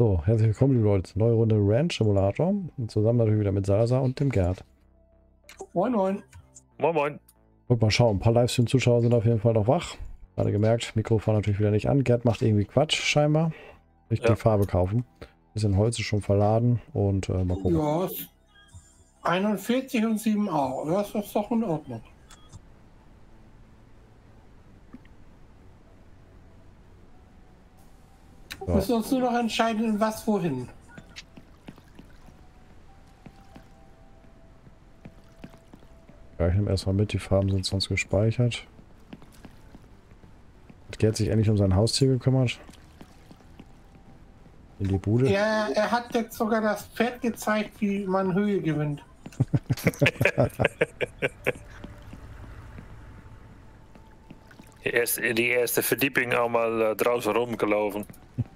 So, herzlich willkommen, liebe Leute, zur neuen Runde Ranch Simulator. Und zusammen natürlich wieder mit Salazar und dem Gerd. Moin, moin. Moin, moin. Und mal schauen, ein paar Livestream-Zuschauer sind auf jeden Fall noch wach. Gerade gemerkt, Mikrofon natürlich wieder nicht an. Gerd macht irgendwie Quatsch, scheinbar. Nicht die Farbe kaufen. Bisschen Holz ist schon verladen und mal gucken. Ja, 41 und 7 Euro. Das ist doch in Ordnung. Wir müssen uns nur noch entscheiden, in was wohin. Ja, ich nehme erstmal mit, die Farben sind sonst gespeichert. Hat Gerd sich endlich um sein Haustier gekümmert? In die Bude? Ja, er hat jetzt sogar das Pferd gezeigt, wie man Höhe gewinnt. Die erste Verdieping auch mal draußen rumgelaufen.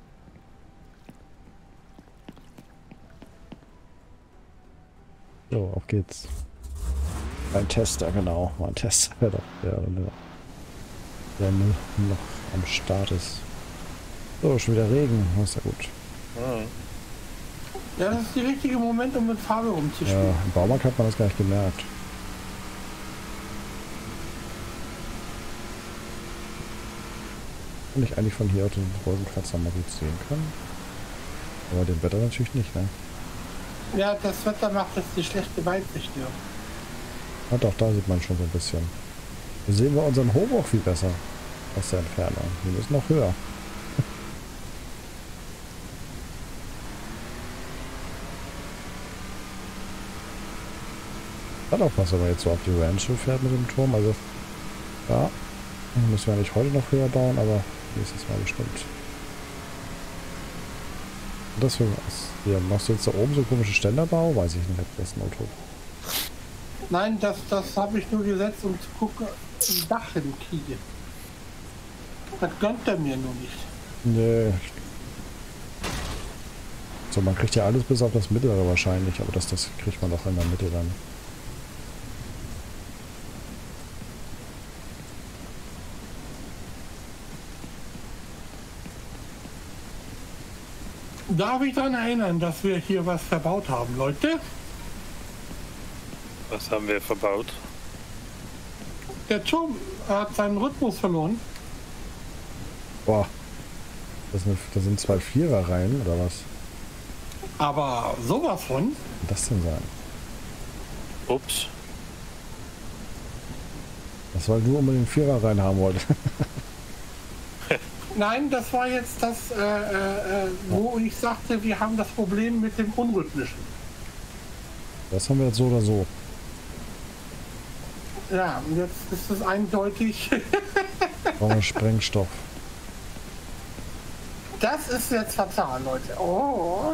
So, auf geht's. Ein Tester, genau. Mal ein Tester, der noch am Start ist. So, schon wieder Regen. Das ist ja gut. Ja, das ist der richtige Moment, um mit Farbe rumzuspielen. Ja, im Baumarkt hat man das gar nicht gemerkt. Und ich eigentlich von hier aus den Wolkenkratzer mal gut sehen kann. Aber dem Wetter natürlich nicht, ne? Ja, das Wetter macht jetzt die schlechte Weitsicht, ja. Ja, doch, da sieht man schon so ein bisschen. Hier sehen wir unseren Hof auch viel besser aus der Entfernung. Wir müssen noch höher. Hat auch was, wenn man jetzt so auf die Ranch fährt mit dem Turm. Also, ja, müssen wir nicht heute noch höher bauen, aber nächstes Mal bestimmt. Und das für was? Hier, machst du jetzt da oben so komische Ständerbau? Weiß ich nicht, das ist ein Auto. Nein, das habe ich nur gesetzt, um zu gucken, ein Dach hinkriege. Das gönnt er mir nur nicht. Nee. So, man kriegt ja alles bis auf das Mittlere wahrscheinlich, aber das kriegt man doch in der Mitte dann. Darf ich daran erinnern, dass wir hier was verbaut haben, Leute? Was haben wir verbaut? Der Turm hat seinen Rhythmus verloren. Boah. Das sind zwei Viererreihen, oder was? Aber sowas von. Was kann das denn sein? Ups. Das weil du unbedingt Viererreihen haben wolltest. Nein, das war jetzt das, wo ich sagte, wir haben das Problem mit dem Unrhythmischen. Das haben wir jetzt so oder so. Ja, und jetzt ist es eindeutig. Brauchen wir Sprengstoff. Das ist jetzt fatal, Leute. Oh.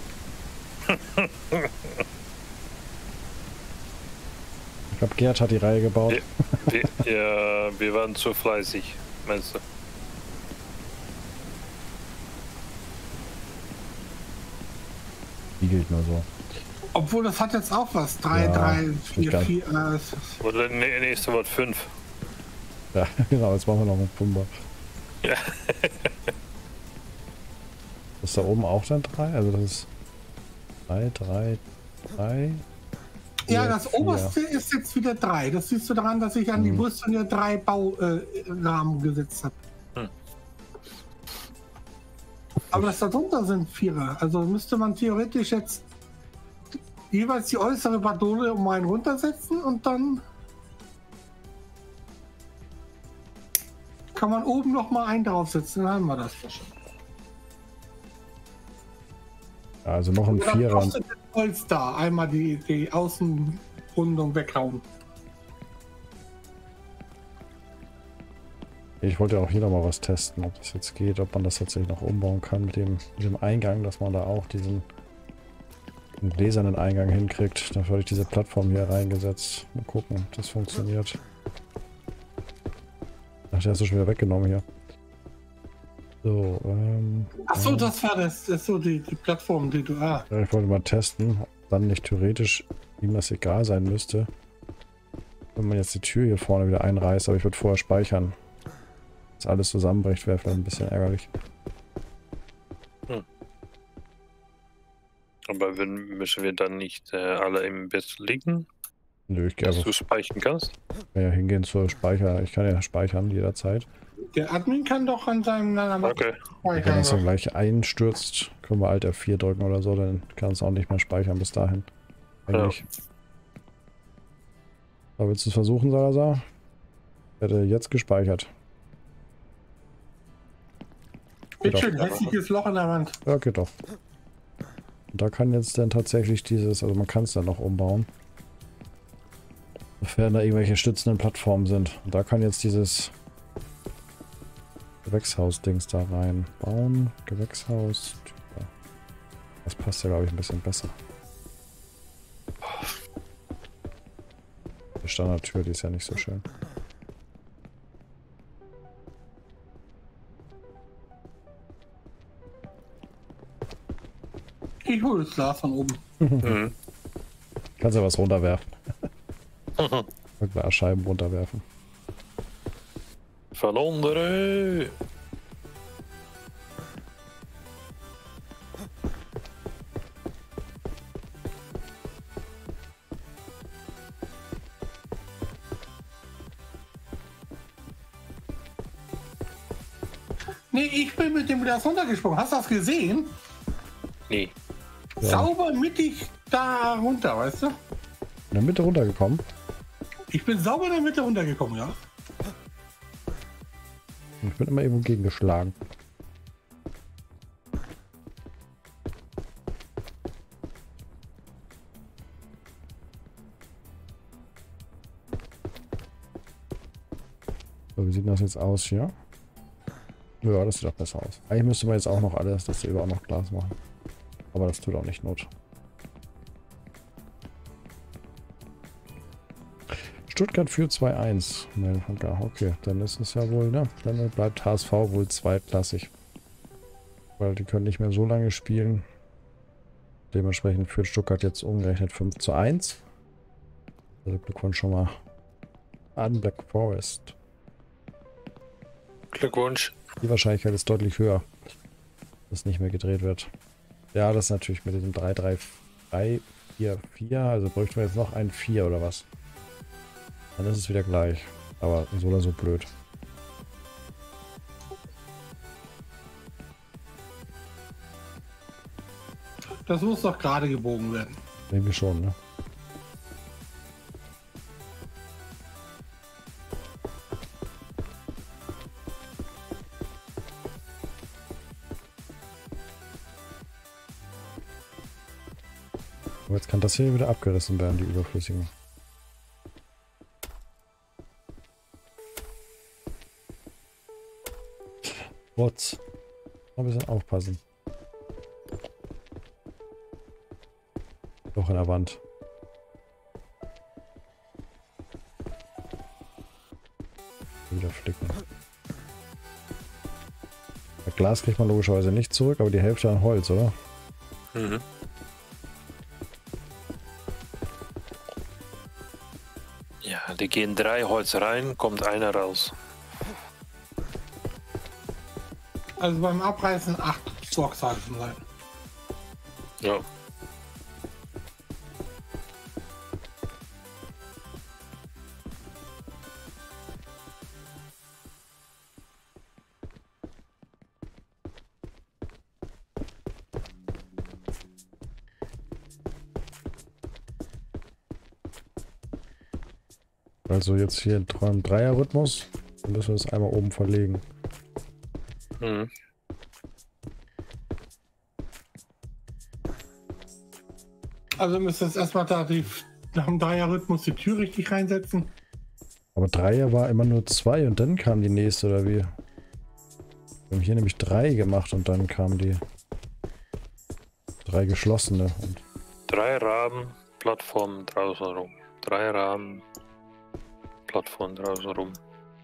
Ich glaube, Gerd hat die Reihe gebaut. Wir waren zu fleißig, meinst du? Die gilt nur so. Obwohl, das hat jetzt auch was. 3, Ja, 3, 4, egal. 4. Oder nächste Wort 5. Ja, genau, jetzt machen wir noch einen Pumper. Ja. Ist da oben auch dann 3? Also das ist 3, 3, 3. Ja, das oberste ist jetzt wieder 3. Das siehst du daran, dass ich an die Brüstung ja 3 Baurahmen gesetzt habe. Aber das darunter sind 4er. Also müsste man theoretisch jetzt jeweils die äußere Badole um einen runtersetzen und dann kann man oben noch mal einen draufsetzen. Dann haben wir das schon. Also noch ein Und dann Vierer. kostet das Holz da. Einmal die Außenrundung weghauen. Ich wollte auch hier noch mal was testen, ob das jetzt geht, ob man das tatsächlich noch umbauen kann mit dem Eingang, dass man da auch diesen gläsernen Eingang hinkriegt. Dafür habe ich diese Plattform hier reingesetzt. Mal gucken, ob das funktioniert. Ach, der hast du schon wieder weggenommen hier. So, Achso, das war das. Das ist so die Plattform, die du. ja, ich wollte mal testen, ob dann nicht theoretisch ihm das egal sein müsste, wenn man jetzt die Tür hier vorne wieder einreißt, aber ich würde vorher speichern. Dass alles zusammenbricht, wäre vielleicht ein bisschen ärgerlich. Aber müssen wir dann nicht alle im Bett liegen, Nö, ich gehe dass einfach du speichern kannst? ja, hingehen zur Speicher. Ich kann ja speichern jederzeit. Der Admin kann doch an seinem Okay. Wenn das dann gleich einstürzt, können wir Alt F4 drücken oder so, dann kann es auch nicht mehr speichern bis dahin. Eigentlich. Aber willst du es versuchen, Salazar? Ich hätte jetzt gespeichert. Bitte schön, hässliches Loch in der Wand. Ja, geht doch. Und da kann jetzt dann tatsächlich dieses, also man kann es dann noch umbauen. Sofern da irgendwelche stützenden Plattformen sind. Und da kann jetzt dieses Gewächshaus-Dings da rein bauen. Gewächshaus. Ja. Das passt ja, glaube ich, ein bisschen besser. Die Standardtür, die ist ja nicht so schön. Ich hole das Glas von oben. Mhm. Kannst ja was runterwerfen. Scheiben runterwerfen. Verlondere! Nee, ich bin mit dem Glas runtergesprungen. Hast du das gesehen? Nee. Ja. Sauber mittig da runter, weißt du? In der Mitte runtergekommen. Ich bin sauber in der Mitte runtergekommen, ja. Ich bin immer irgendwo gegengeschlagen. So, wie sieht das jetzt aus hier? Ja, das sieht doch besser aus. Eigentlich müsste man jetzt auch noch alles, das hier auch noch Glas machen. Aber das tut auch nicht Not. Stuttgart führt 2-1. Okay, dann ist es ja wohl, ne? Dann bleibt HSV wohl zweitklassig. Weil die können nicht mehr so lange spielen. Dementsprechend führt Stuttgart jetzt umgerechnet 5-1. Also Glückwunsch schon mal an Black Forest. Glückwunsch. Die Wahrscheinlichkeit ist deutlich höher, dass nicht mehr gedreht wird. Ja, das ist natürlich mit diesem 3-3-3-4-4. Also bräuchten wir jetzt noch ein 4 oder was? Dann ist es wieder gleich. Aber so oder so blöd. Das muss doch gerade gebogen werden. Irgendwie schon, ne? Aber jetzt kann das hier wieder abgerissen werden, die überflüssigen. Bots. Ein bisschen aufpassen. Doch in der Wand. Wieder flicken. Das Glas kriegt man logischerweise nicht zurück, aber die Hälfte an Holz, oder? Mhm. Ja, die gehen 3 Holz rein, kommt einer raus. Also beim Abreißen 8 Sorgsalven sein. Ja. Also jetzt hier im Dreier-Rhythmus. Dann müssen wir das einmal oben verlegen. Mhm. Also müsst ihr jetzt erstmal da nach dem Dreierrhythmus die Tür richtig reinsetzen. Aber Dreier war immer nur 2 und dann kam die nächste, oder wie? Wir haben hier nämlich 3 gemacht und dann kamen die 3 geschlossene. Und 3 Rahmen, Plattform draußen rum. 3 Rahmen, Plattform draußen rum.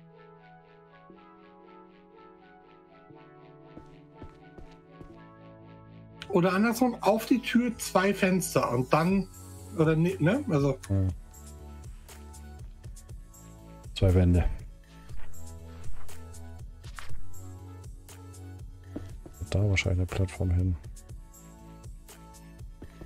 Oder andersrum, auf die Tür 2 Fenster und dann, oder ne? Also, 2 Wände. Und da wahrscheinlich eine Plattform hin.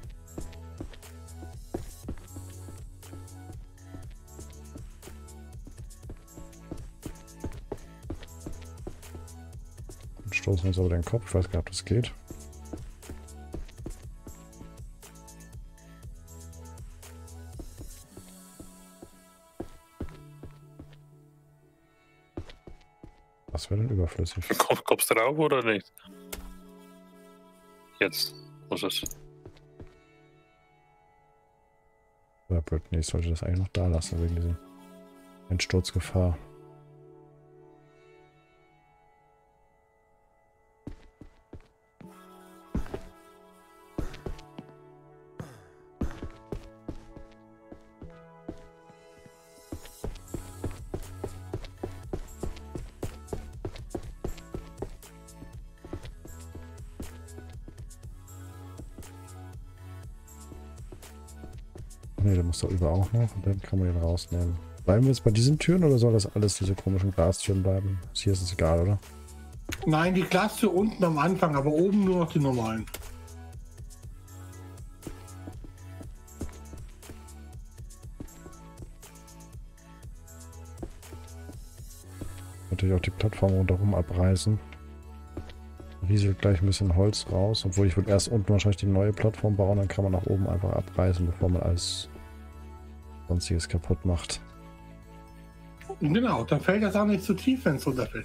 stoßen wir uns aber den Kopf. Ich weiß gar nicht, ob das geht. Was wäre denn überflüssig? Kommst du drauf oder nicht? Jetzt muss es. Nee, ich sollte das eigentlich noch da lassen, wegen dieser Entsturzgefahr. Ne, der muss da über auch noch und dann kann man ihn rausnehmen. Bleiben wir jetzt bei diesen Türen oder soll das alles diese komischen Glastüren bleiben? Hier ist es egal, oder? Nein, die Glastür unten am Anfang, aber oben nur noch die normalen. Natürlich auch die Plattform rundherum abreißen. Rieselt gleich ein bisschen Holz raus, obwohl ich würde erst unten wahrscheinlich die neue Plattform bauen, dann kann man nach oben einfach abreißen, bevor man alles sonstiges kaputt macht. Genau, dann fällt das auch nicht zu tief, wenn es runterfällt.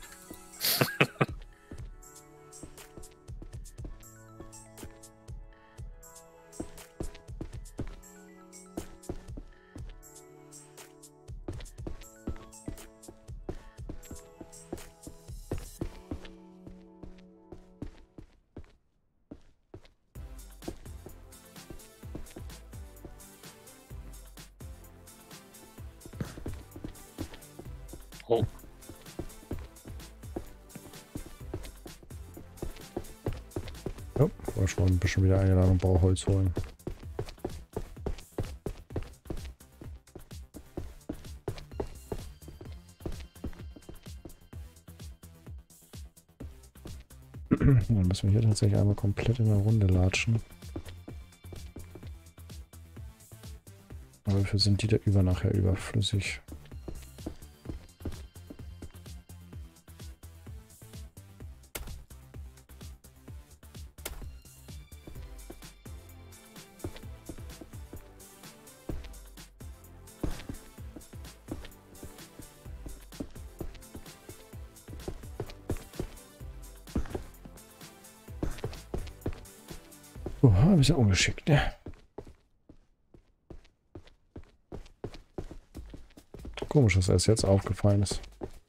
Oh, Ja, war schon ein bisschen wieder eingeladen und Bauholz holen. Dann müssen wir hier tatsächlich einmal komplett in der Runde latschen. Aber dafür sind die da über nachher überflüssig. Ein bisschen ungeschickt, ne? Komisch, dass es jetzt aufgefallen ist.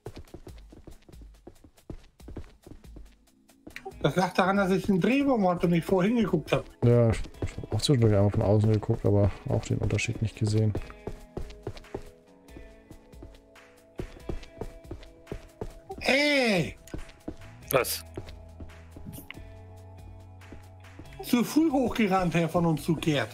Das lag daran, dass ich den Drehbaum hatte und nicht vorhin geguckt habe. Ja, ich habe auch zwischendurch einmal von außen geguckt, aber auch den Unterschied nicht gesehen. Hey! was? Zu früh hochgerannt, Herr von uns zukehrt.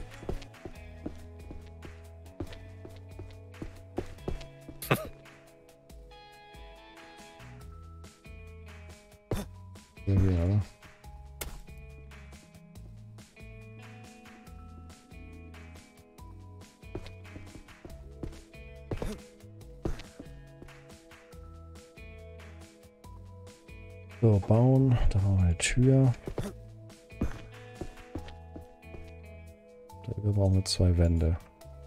Ja. So, bauen. Da haben wir eine Tür. Wir brauchen jetzt 2 Wände.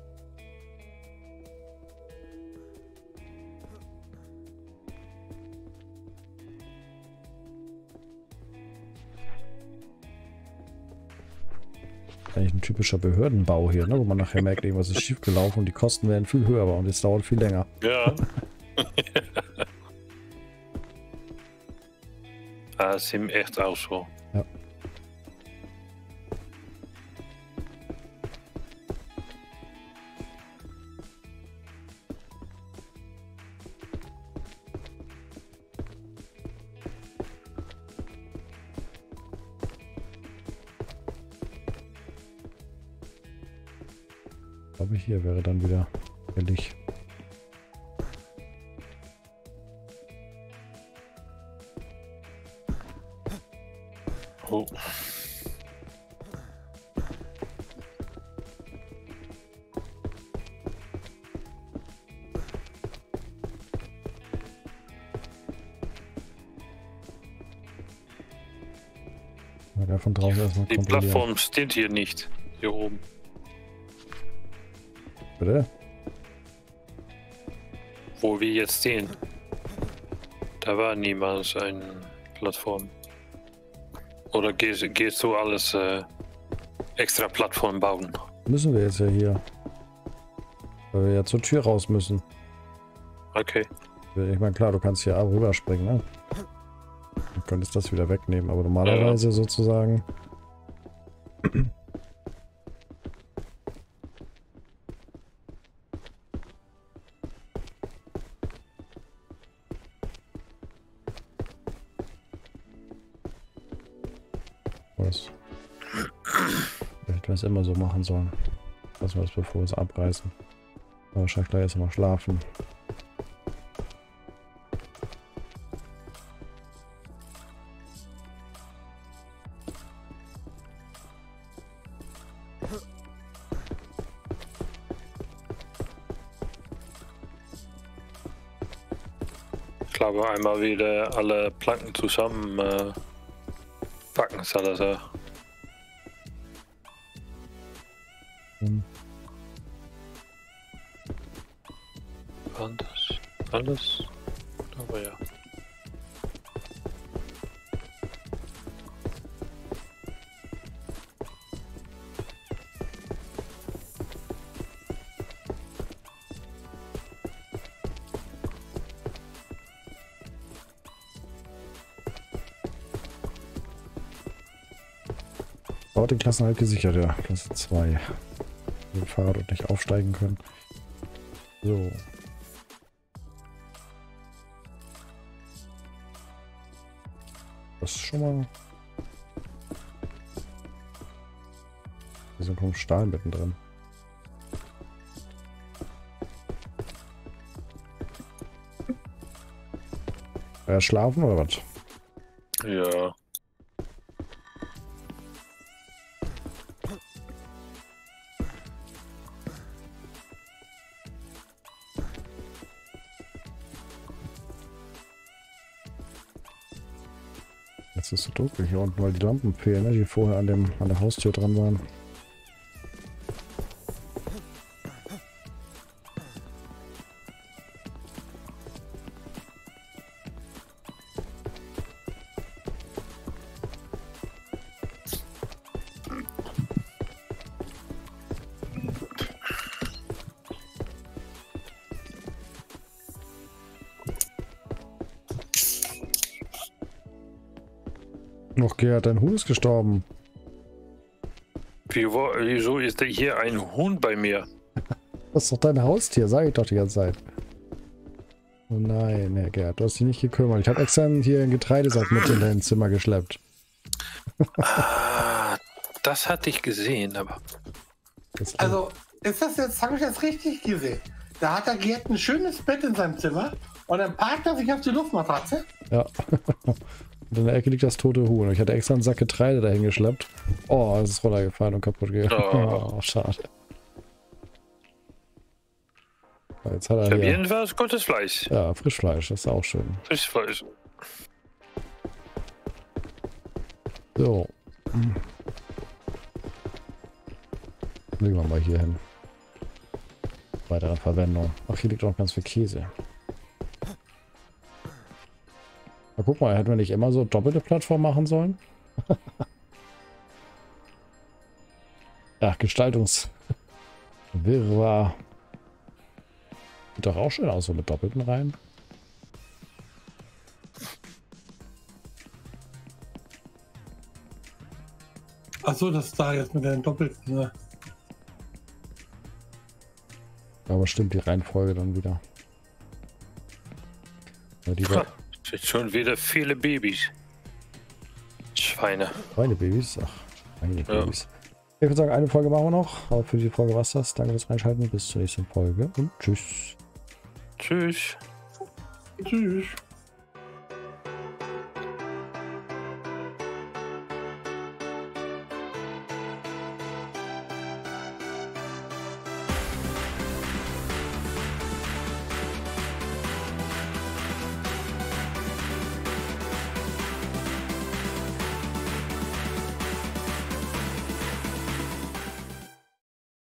Eigentlich ein typischer Behördenbau hier, ne? Wo man nachher merkt, irgendwas ist schiefgelaufen und die Kosten werden viel höher und es dauert viel länger. Ja. Das ist ihm echt auch so. Ja. Ich glaube, hier wäre dann wieder billig. Oh. Ja, von draußen erstmal Die kontrollieren. Plattform steht hier nicht. Hier oben. Bitte? Wo wir jetzt stehen. Da war niemals eine Plattform. Oder gehst du alles extra Plattform bauen? Müssen wir jetzt ja hier. Weil wir ja zur Tür raus müssen. Okay. Ich meine, klar, du kannst hier rüberspringen, ne? Du könntest das wieder wegnehmen, aber normalerweise sozusagen. Was? Vielleicht wir es immer so machen sollen. Lassen wir das, bevor wir es abreißen. Aber wahrscheinlich gleich erstmal schlafen. Ich glaube, einmal wieder alle Planken zusammen packen, Salazar. Anders. Alles. Aber ja. Baut den Klassenhalt gesichert, ja. Klasse 2. Den Fahrrad und nicht aufsteigen können. So. Das ist schon mal. Hier sind vom Stahl mittendrin. Schlafen oder was? Ja. Jetzt ist es so dunkel hier unten, weil die Lampen fehlen, ne, die vorher an der Haustür dran waren. Noch Gerhard, dein Huhn ist gestorben. Wieso ist hier ein Huhn bei mir? Das ist doch dein Haustier, sag ich doch die ganze Zeit. Oh nein, Herr Gerhard, du hast dich nicht gekümmert. Ich habe extra hier einen Getreidesack mit in dein Zimmer geschleppt. Ah, das hatte ich gesehen, aber... Also, ist das jetzt, habe ich das richtig gesehen? Da hat der Gerd ein schönes Bett in seinem Zimmer und dann parkt er sich auf die Luftmatratze. Ja. Und in der Ecke liegt das tote Huhn. Ich hatte extra einen Sack Getreide dahin geschleppt. Oh, es ist runtergefallen und kaputt gegangen. Oh, schade. Jetzt hat er Ich habe hier. jedenfalls gutes Fleisch. Ja, Frischfleisch, das ist auch schön. Frischfleisch. So. Legen wir mal hier hin. Weitere Verwendung. Ach, hier liegt auch ganz viel Käse. Na, guck mal, hätten wir nicht immer so doppelte Plattform machen sollen? Ja, Gestaltungswirrwarr. Sieht doch auch schön aus, so mit doppelten Reihen. Achso, das ist da jetzt mit den doppelten. Ne? Aber stimmt die Reihenfolge dann wieder. Ja, die Ha, sind schon wieder viele Babys. Schweine. Babys. Ach, eigentlich Babys. Ich würde sagen, eine Folge machen wir noch. Aber für die Folge war es das. Danke fürs Reinschalten. Bis zur nächsten Folge und tschüss. Tschüss. Tschüss.